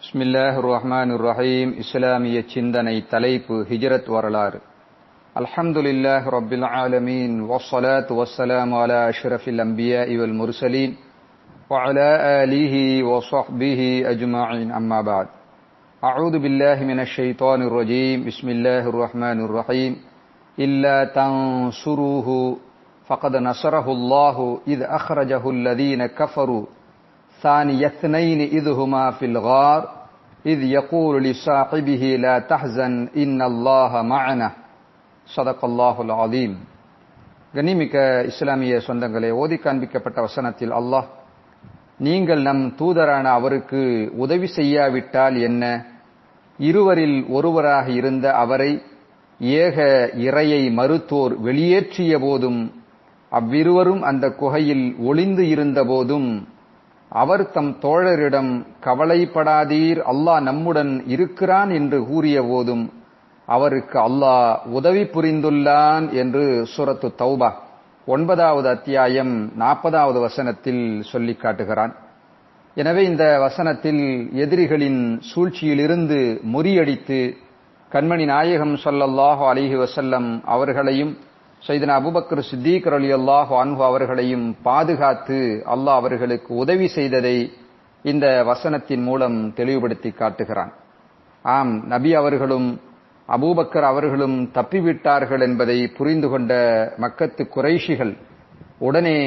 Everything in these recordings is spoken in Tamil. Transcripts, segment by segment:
பிஸ்மில்லாஹிர்ரஹ்மானிர்ரஹீம். இஸ்லாமிய சிந்தனை தலைப்பு ஹிஜ்ரத் வரலாறு. அல்ஹம்துலில்லாஹி ரப்பில் ஆலமீன் வஸ்ஸலாத்து வஸ்ஸலாமு அலா அஷ்ரஃபில் அன்பியாஇ வல் முர்ஸலீன் வ அலா ஆலிஹி வ ஸஹ்பிஹி அஜ்மஈன். அம்மா பஅத். அஊது பில்லாஹி மினஷ் ஷைத்தானிர் ரஜீம். பிஸ்மில்லாஹிர் ரஹ்மானிர் ரஹீம். இல்லா தன்சுருஹு ஃபகத் நஸரஹுல்லாஹு இத் அக்ரஜஹு அல்லதீன கஃபரு ثاني اثنين إذ هما في الغار إذ يقول لصاحبه لا تحزن إن الله معنا صدق الله العظيم. கண்ணியமிக்க இஸ்லாமிய சொந்தங்களே, ஓதி காண்பிக்கப்பட்ட வசனத்தில் அல்லாஹ், நீங்கள் நம் தூதரான அவருக்கு உதவி செய்யாவிட்டால் என்ன, இருவரில் ஒருவராக இருந்த அவரை ஏக இறையை மறுத்தோர் வெளியேற்றிய போதும் அவ்விருவரும் அந்த குகையில் ஒளிந்து இருந்த போதும் அவர் தம் தோழரிடம் கவலைப்படாதீர், அல்லாஹ் நம்முடன் இருக்கிறான் என்று கூறிய போதும் அவருக்கு அல்லாஹ் உதவி புரிந்துள்ளான் என்று சூரத்து தௌபா 9வது அத்தியாயம் 40வது வசனத்தில் சொல்லிக் காட்டுகிறான். எனவே இந்த வசனத்தில் எதிரிகளின் சூழ்ச்சியிலிருந்து முறியடித்து கண்மணி நாயகம் ஸல்லல்லாஹு அலைஹி வஸல்லம் அவர்களையும் சையதுனா அபூபக்கர் சித்தீக் ரலியல்லாஹு அன்ஹு அவர்களையும் பாதுகாத்து அல்லாஹ் அவர்களுக்கு உதவி செய்ததை இந்த வசனத்தின் மூலம் தெளிவுபடுத்தி காட்டுகிறான். ஆம், நபி அவர்களும் அபூபக்கர் அவர்களும் தப்பிவிட்டார்கள் என்பதை புரிந்து கொண்ட மக்கத்து குறைஷிகள் உடனே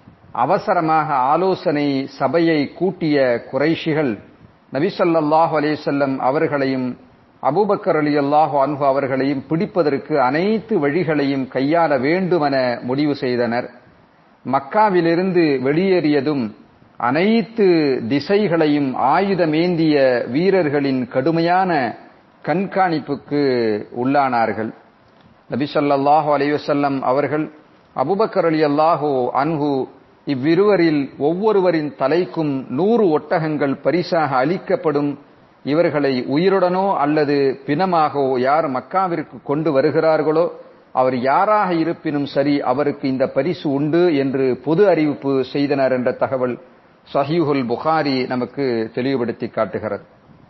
அவசரமாக ஆலோசனை சபையை கூட்டிய குறைஷிகள் நபி ஸல்லல்லாஹு அலைஹி வஸல்லம் அவர்களையும் அபூபக்கர் ரலியல்லாஹு அன்ஹு அவர்களையும் பிடிப்பதற்கு அனைத்து வழிகளையும் கையாள வேண்டுமென முடிவு செய்தனர். மக்காவிலிருந்து வெளியேறியதும் அனைத்து திசைகளையும் ஆயுதமேந்திய வீரர்களின் கடுமையான கண்காணிப்புக்கு உள்ளானார்கள். நபி ஸல்லல்லாஹு அலைஹி வஸல்லம் அவர்கள் அபூபக்கர் ரலியல்லாஹு அன்ஹு இவ்விருவரில் ஒவ்வொருவரின் தலைக்கும் 100 ஒட்டகங்கள் பரிசாக அளிக்கப்படும், இவர்களை உயிருடனோ அல்லது பிணமாகவோ யார் மக்காவிற்கு கொண்டு வருகிறார்களோ அவர் யாராக இருப்பினும் சரி அவருக்கு இந்த பரிசு உண்டு என்று பொது அறிவிப்பு செய்தனர் என்ற தகவல் சஹீஹுல் புகாரி நமக்கு தெளிவுபடுத்தி காட்டுகிறது.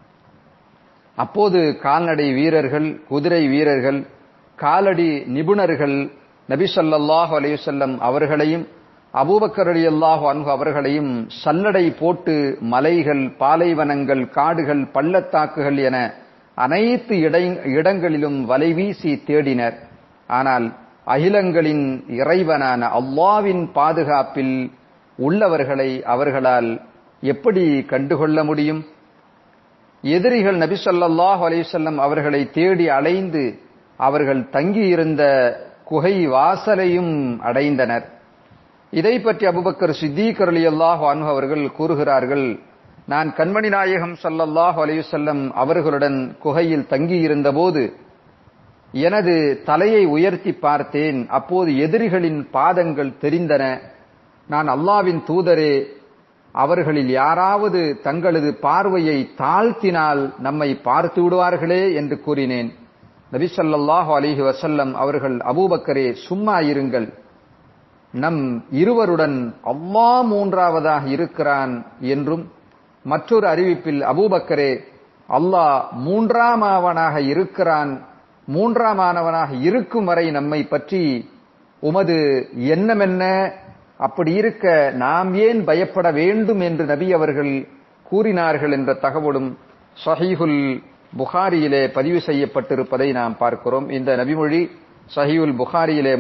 அப்போது கால்நடை வீரர்கள், குதிரை வீரர்கள், காலடி நிபுணர்கள் நபி ஸல்லல்லாஹு அலைஹி வஸல்லம் அவர்களையும் அபூபக்கர் ரலியல்லாஹு அன்ஹு அவர்களையும் சல்லடை போட்டு மலைகள், பாலைவனங்கள், காடுகள், பள்ளத்தாக்குகள் என அனைத்து இடங்களிலும் வலைவீசி தேடினர். ஆனால் அகிலங்களின் இறைவனான அல்லாஹ்வின் பாதுகாப்பில் உள்ளவர்களை அவர்களால் எப்படி கண்டுகொள்ள முடியும்? எதிரிகள் நபி ஸல்லல்லாஹு அலைஹி வஸல்லம் அவர்களை தேடி அலைந்து அவர்கள் தங்கியிருந்த குகை வாசலையும் அடைந்தனர். இதை பற்றி அபூபக்கர் சித்தீக் ரலியல்லாஹு அன்ஹு அவர்கள் கூறுகிறார்கள், நான் கண்மணி நாயகம் ஸல்லல்லாஹு அலைஹி வஸல்லம் அவர்களுடன் குகையில் தங்கியிருந்த போது எனது தலையை உயர்த்தி பார்த்தேன். அப்போது எதிரிகளின் பாதங்கள் தெரிந்தன. நான் அல்லாஹ்வின் தூதரே, அவர்களில் யாராவது தங்களது பார்வையை தாழ்த்தினால் நம்மை பார்த்து விடுவார்களே என்று கூறினேன். நபி ஸல்லல்லாஹு அலைஹி வஸல்லம் அவர்கள், அபூபக்கரே சும்மா இருங்கள், நம் இருவருடன் அல்லாஹ் மூன்றாவதாக இருக்கிறான் என்றும், மற்றொரு அறிவிப்பில் அபூபக்கரே, அல்லாஹ் மூன்றாமானவனாக இருக்கிறான், மூன்றாமானவனாக இருக்கும் வரை நம்மை பற்றி உமது எண்ணமென்ன, அப்படி இருக்க நாம் ஏன் பயப்பட வேண்டும் என்று நபி அவர்கள் கூறினார்கள் என்ற தகவலும் சஹீஹுல் புகாரியிலே பதிவு செய்யப்பட்டிருப்பதை நாம் பார்க்கிறோம். இந்த நபிமொழி சஹீஹுல் புகாரியிலே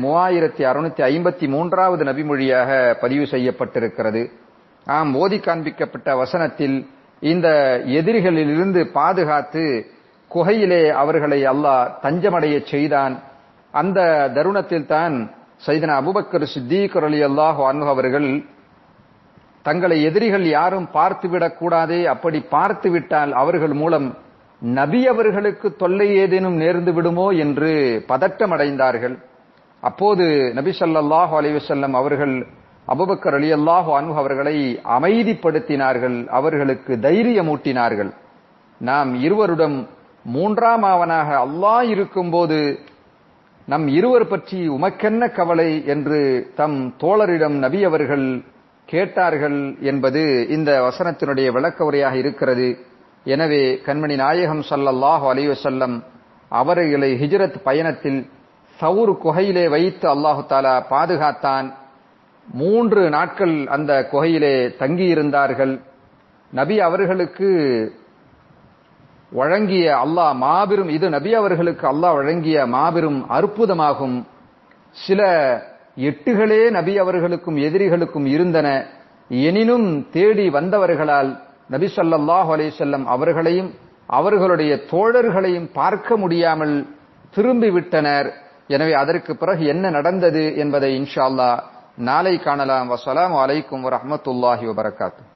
3653வது நபிமொழியாக பதிவு செய்யப்பட்டிருக்கிறது. ஆம், ஓதி காண்பிக்கப்பட்ட வசனத்தில் இந்த எதிரிகளிலிருந்து பாதுகாத்து குகையிலே அவர்களை அல்லாஹ் தஞ்சமடைய செய்தான். அந்த தருணத்தில் தான் சையதுனா அபூபக்கர் சித்தீக் ரலியல்லாஹு அன்ஹு அவர்கள் தங்களை எதிரிகள் யாரும் பார்த்துவிடக் கூடாதே, அப்படி பார்த்துவிட்டால் அவர்கள் மூலம் நபி அவர்களுக்கு தொல்லை ஏதேனும் நேர்ந்து விடுமோ என்று பதட்டமடைந்தார்கள். அப்போது நபி ஸல்லல்லாஹு அலைஹி வஸல்லம் அவர்கள் அபூபக்கர் ரலியல்லாஹு அன்ஹு அவர்களை அமைதிப்படுத்தினார்கள், அவர்களுக்கு தைரியமூட்டினார்கள். நாம் இருவருடன் மூன்றாமாவனாக அல்லாஹ் இருக்கும்போது நம் இருவர் பற்றி உமக்கென்ன கவலை என்று தம் தோழரிடம் நபி அவர்கள் கேட்டார்கள் என்பது இந்த வசனத்தினுடைய விளக்க உரையாக இருக்கிறது. எனவே கண்மணி நாயகம் ஸல்லல்லாஹு அலைஹி வஸல்லம் அவர்களை ஹிஜ்ரத் பயணத்தில் சவுர் குகையிலே வைத்து அல்லாஹு தஆலா பாதுகாத்தான். 3 நாட்கள் அந்த குகையிலே தங்கியிருந்தார்கள். நபி அவர்களுக்கு வழங்கிய அல்லாஹ் மாபெரும், இது நபி அவர்களுக்கு அல்லாஹ் வழங்கிய மாபெரும் அற்புதமாகும். சில எட்டுகளே நபி அவர்களுக்கும் எதிரிகளுக்கும் இருந்தன. எனினும் தேடி வந்தவர்களால் நபி ஸல்லல்லாஹு அலைஹி வஸல்லம் அவர்களையும் அவர்களுடைய தோழர்களையும் பார்க்க முடியாமல் திரும்பிவிட்டனர். எனவே அதற்கு பிறகு என்ன நடந்தது என்பதை இன்ஷா அல்லாஹ் நாளை காணலாம். வஸ்ஸலாமு அலைக்கும் வரஹ்மத்துல்லாஹி வபரகாத்துஹு.